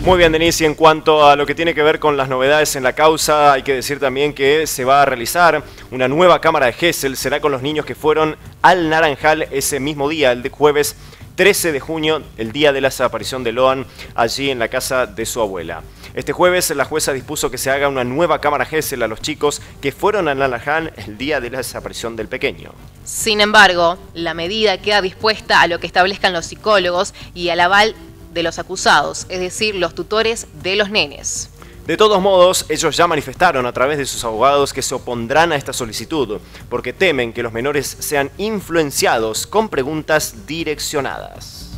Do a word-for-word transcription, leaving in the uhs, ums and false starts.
Muy bien, Denise, y en cuanto a lo que tiene que ver con las novedades en la causa, hay que decir también que se va a realizar una nueva cámara de Gesell. Será con los niños que fueron al Naranjal ese mismo día, el de jueves trece de junio, el día de la desaparición de Loan, allí en la casa de su abuela. Este jueves la jueza dispuso que se haga una nueva cámara Gesell a los chicos que fueron al Naranjal el día de la desaparición del pequeño. Sin embargo, la medida queda dispuesta a lo que establezcan los psicólogos y al aval de los acusados, es decir, los tutores de los nenes. De todos modos, ellos ya manifestaron a través de sus abogados que se opondrán a esta solicitud, porque temen que los menores sean influenciados con preguntas direccionadas.